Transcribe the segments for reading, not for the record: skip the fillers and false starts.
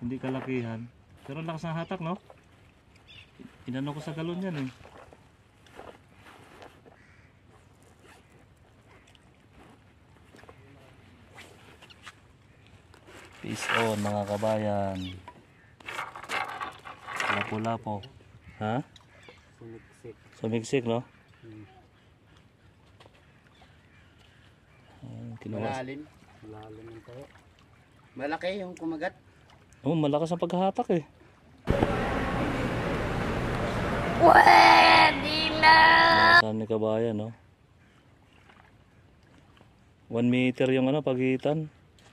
Hindi kalakihan. Pero ang lakas ng hatak, no? Inano ko sa galon yan eh. Peace on mga kabayan. Lapo-lapo. Ha? Sumiksik. Sumiksik, no? Malalim. Malalim ng tayo. Malaki yung kumagat. Oh, malakas ang paghahatak eh. Pwede na! Saan ni kabayan, no? 1 meter yung ano, pagitan.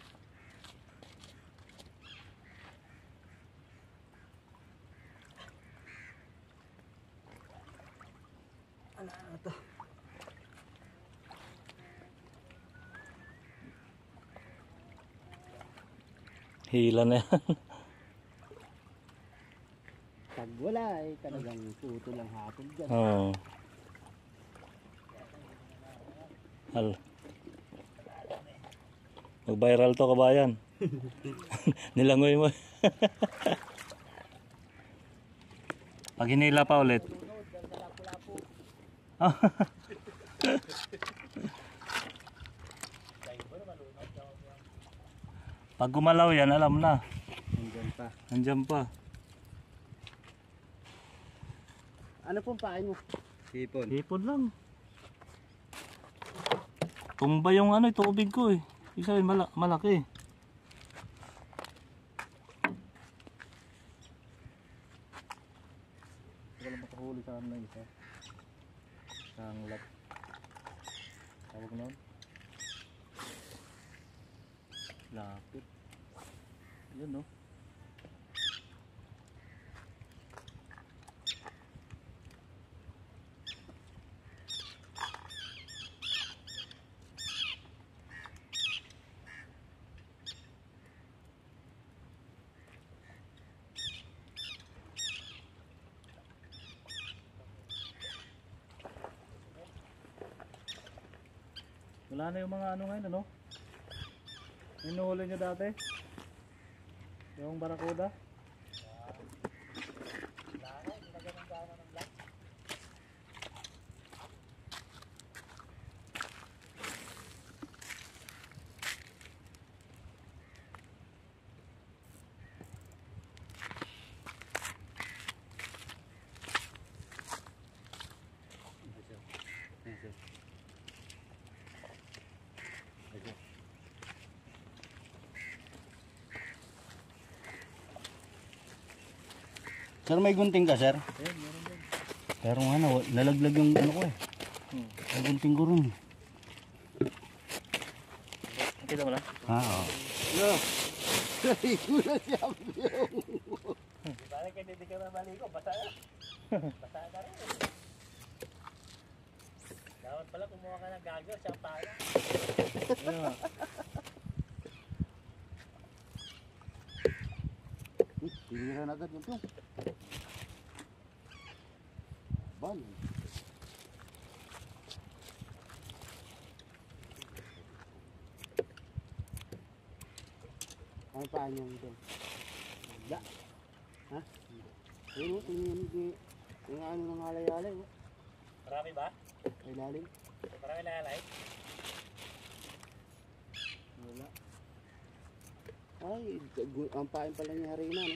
Ano to? Hila na yan. Pag wala eh, talagang puto lang hapon dyan. Oo. Mag-viral to kabayan. Nilangoy mo. Pag hinila pa ulit. Pag gumalaw yan, alam na. Nandyan pa. Nandiyan pa. Ano pong pain mo? Hipon. Hipon lang. Tumba yung ano, tubig ko eh. Isa yun malaki. Wala makahuli sa ano isa. Sanglat. Tawag nun. Lapit. Yun no. Wala na yung mga ano ngayon, ano? Inuhuli nyo dati? Yung barakuda? Sir, may gunting ka, sir? Pero ano, nalaglag yung ano ko eh. May gunting ko rin. Kita mo lang? Oo. No. Sabi ko na siya. Parang kaya hindi ka maligo, basa na. Basa na rin. Dapat pala kumuha ka ng gagawin, siya para. Tinira na agad yung tiyong. Ban. Ano pa niya ito? Da. Ha? Ayun o, tingnan yung ano ng alay-alay. Marami ba? Ay lalim. Marami nalalay? Wala. Ay, ang pain pala niya harina, no?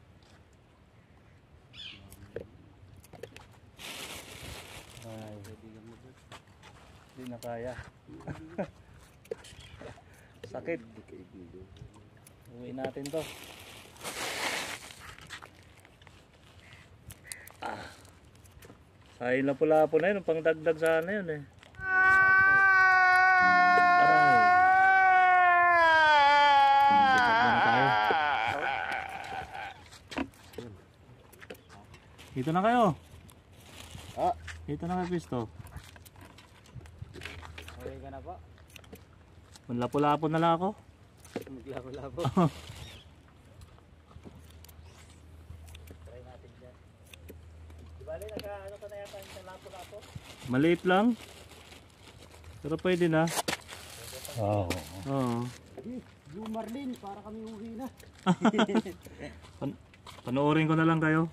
Ay, hindi na kaya. Sakit. Uwi natin to. Sayang na pula po na yun. Pang dagdag sana yun eh. Aray. Sikat muna tayo. Dito na kayo. Ah, Dito na kayo, Pisto. okay ka na po? Manlapo-lapo na lang ako. Maglabo-labo. Try natin dyan. Di ba rin, nagka-ano ka na yata yung lapo-lapo? Maliit lang. Pero pwede na. Oo. Oo. Marlin, para kami uwi na. Panoorin ko na lang kayo.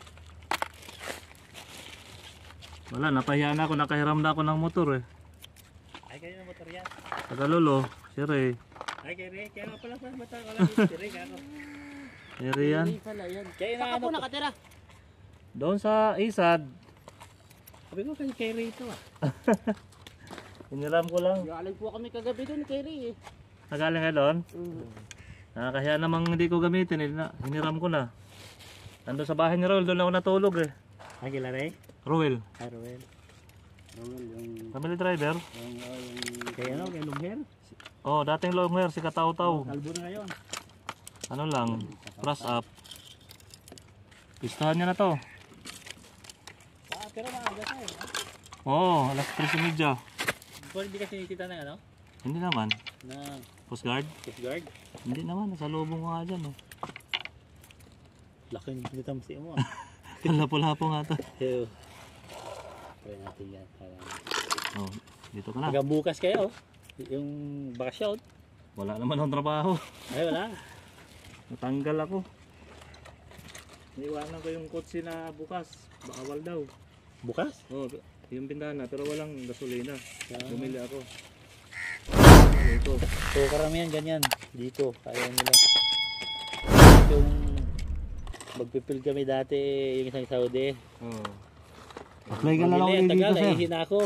Wala, napahiya na ako, nakahiram na ako ng motor eh. Ay, kayo ng motor yan. Tagalolo, sire. Ay, kay Ray. Kaya nga pala sa mata. Wala dito si Ray. Ako. Sire yan. Kaya na ano. nakatira? Doon sa Isad, Sabi ko kay Ray ito ah. hiniram ko lang. Galing po kami kagabi doon kay Ray eh. Nagaling kayo doon? Nakakahiya namang hindi ko gamitin eh. Hiniram ko na. Nandun sa bahay ni Roel, doon ako natulog eh. Ay, kila Ray? Roel, Ay, Ruel. family driver. Kaya ano, kay Lumher? Oh, dating long hair, si Kataw-Taw. Kalbo na ngayon. Ano lang, brush up. Pistahan niya na to. Ah, pero maaga ka eh. Oo, alas 3:30. Kung hindi ka sinisita ng ano? Hindi naman. Na Coast Guard? Coast Guard? Hindi naman, nasa lubong ko nga dyan eh. Laki ng pinita mo mo ah. Lapo-lapo nga to. So, try natin yan. Oh, dito ka na. Hanggang bukas kayo. Yung bakasyon. Wala naman akong trabaho. Ay, wala. Natanggal ako. Iwanan ko yung kotse na bukas. Bakawal daw. Bukas? Oh, yung bintana pero walang gasolina. Yeah. Bumili ako. Ito. So, karamihan ganyan. Dito. Kaya nila. Yung magpipil kami dati yung isang Saudi. Oh. Apply ka na lang ulit dito, Tagal, sir. nahihin ako.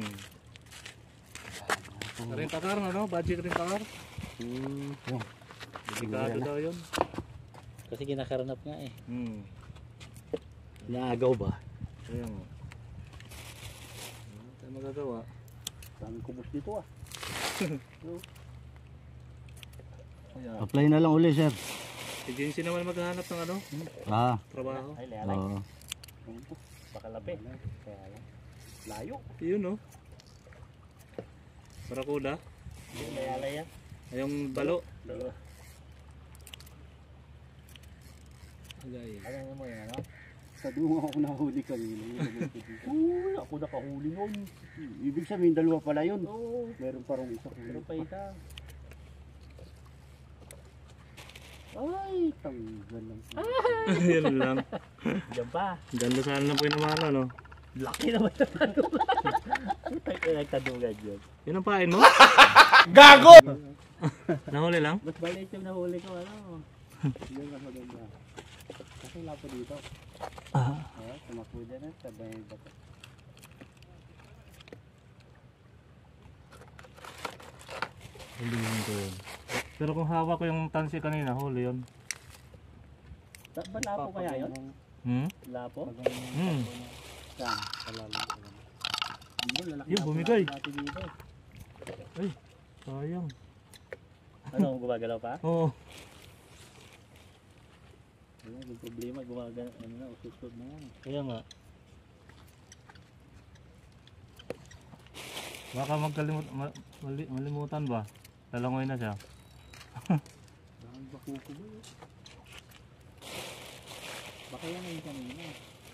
Rentakar na no? Budget rentakar. Delikado daw yun. Kasi kinakaranap nga eh. Naagaw ba? Kaya nga. Ano tayo magagawa? Dami kubos dito ah. Apply na lang ulit, sir. Si Jinsi naman maghahanap ng ano? Ah. Trabaho. Ay, lalay. Oo. Baka lapi. Kaya yan. Layo. Yun no? Barakuda. Yung layalay yan. Ay, yung balo. Dalawa. Agay. Ano mo yun ano? Sa dungo ako nahuli kanina. Uy, ako nakahuli nun. Ibig sabihin dalawa pala yun. Oo. Meron parang isa huli. Pero pa isa. Ay, tanggal lang. Yan lang. Diyan pa. Ganda sana lang po yung namala no? Laki naman yung tadugan. Nagtadugan yun. Yun ang pain mo? Gago! Nahuli lang? Mas balik yung nahuli ko ano. Yun ang maganda. Kasi wala po dito. Ah. Oo, tumakbo dyan eh. Sabay bato. Hulihin ko yun. Pero kung hawak ko yung tansi kanina, huli yun. Ba lapo kaya yun? Hmm? Lapo? Saan? Palalim. Yun, bumigay. Dati dito. Ay, sayang. Ano, gumagalaw pa? Oo. Ayun, yung problema, gumagalaw. Ano na, ususod na yan. Kaya nga. Baka malimutan ba? Lalangoy na siya. Bakang bakuko ba yun? Baka yan yung kanina.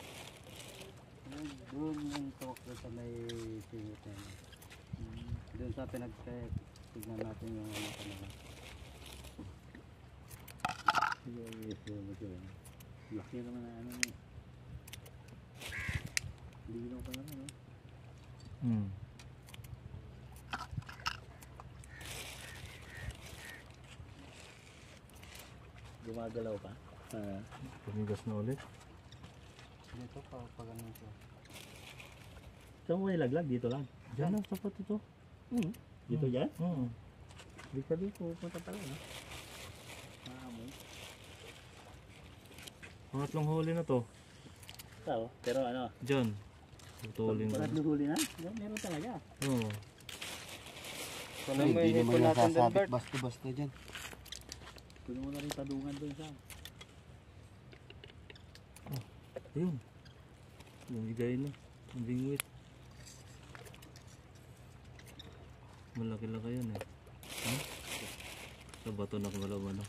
Doon yung talk sa may singitan. Doon sa pinag-tignan natin yung ano talaga. Laki naman na ano niya. Lino pa naman eh. Gumagalaw pa. Pumigas na ulit. Dito pa, pag ano siya. Saan mo nilaglag? Dito lang. Diyan lang, sapat ito. Dito dyan? Di ka dito. Punta pala no? Maamoy. Pangatlong huli na to. Tao, pero ano? Diyan. Tutulin ko. Pangatlong huli na? Meron talaga. Oo. Hindi naman nasasabit basta-basta dyan. Puno mo na rin tadungan doon sa. Ayun. Bumigay na. Ang bingwit. Malaki-laki yan eh. Sa bato na kumalaman.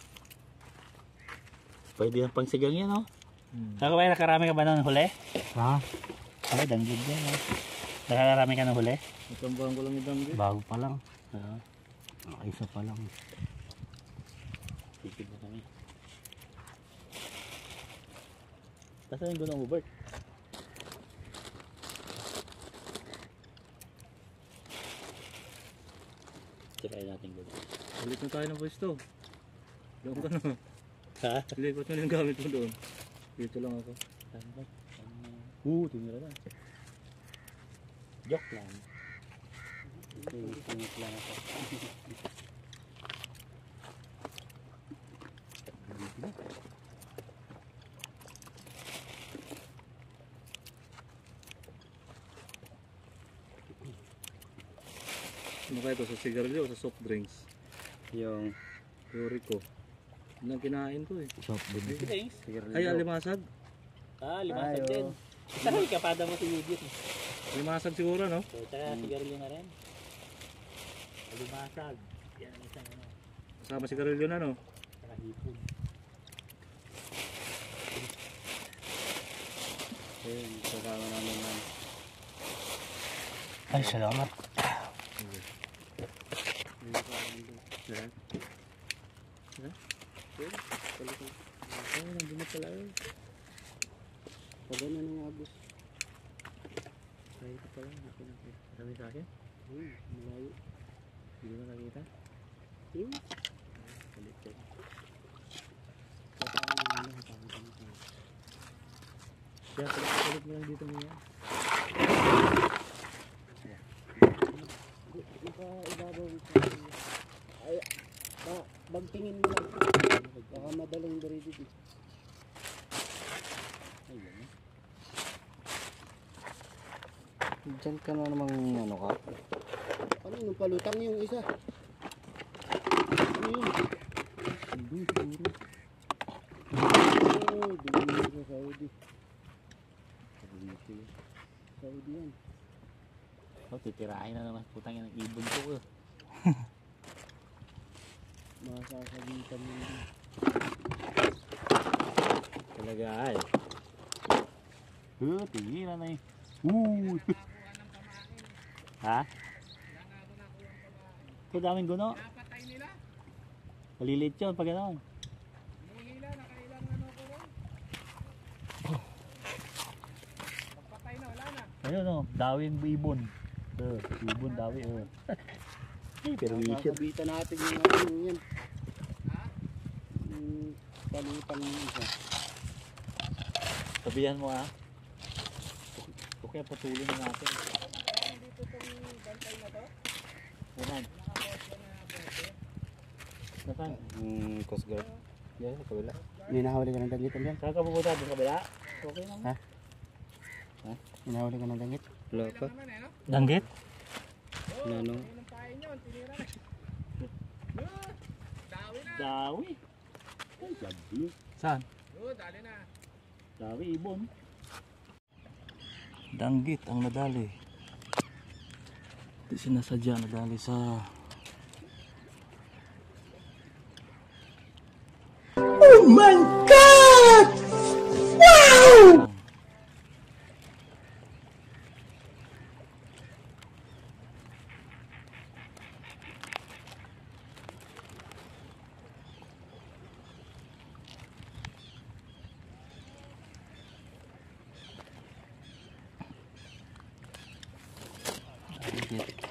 Pwede yung pangsigang yan oh. Saka ba nakarami ka ba ng huli? Ha? Ay, danggid yan oh. Nakarami ka ng huli? Natambahan ko lang yung damgi. Bago pa lang. Oo. Isa pa lang. Tikid na kami. Tapos yung gunong mo, Bert? Tirahin natin gunong. Ulit na tayo ng pwesto. Doon ka na. Ha? Lipat mo na yung gamit mo doon. Dito lang ako. Saan ba? Tumira na. Joke lang. Tingit lang ako. Ano kaya ito? Sa sigarilyo o sa soft drinks? Yung Yuri ko. Yun ang kinain ko eh. soft drink. Thanks. Ay, alimasag. Limasag Ay, din. Saan kapada mo si Yugit? Alimasag siguro, no? So, tsaka sigarilyo na rin. Limasag. Yan ang isang ano. Kasama sigarilyo na, no? Tsaka hipon. Ayun, kasama namin yan. Ay, salamat. Ay, nandun na pala yun. Pagano nang agos. Ay, ito pala. Sabi sa akin? Malayo. Hindi mo nakita? Kalit yan. Kaya kalit mo lang dito mo yan. Nakaibabaw ito. Ay, bagtingin mo lang. Baka madaling diridid eh. Ayun. Diyan ka na namang ano ka? Ano yung palutang yung isa? Ano yun? Hindi, puro. Oh, dumi sa Saudi. Saudi yan. Oh, titirahin na naman. Putang yan ang ibon ko. Masasabitan mo yun. Talaga ay. Tingin na eh. Ha? Ito daming guno. Malilit yun pag gano'n. Ayun o, dawing ibon. Ibon, dawi o. Pero wisyo. Masasabitan natin yung ano yan. Yung palutang yung isa. Sabihan mo ha. Okay, patuloy na natin. Dito itong bantay na to? Saan? Saan? Coast Guard. Yan, sa kabila. May nahuli ka ng dangit dyan? Saan ka pupunta? Sa kabila? Okay lang. Ha? May nahuli ka ng dangit? Wala pa. Danggit? Ano? Dawi. Ay, labi. Saan? Dawi, ibon. Danggit ang nadali. Hindi sinasadya nadali sa... Oh my God! Wow! Danggit.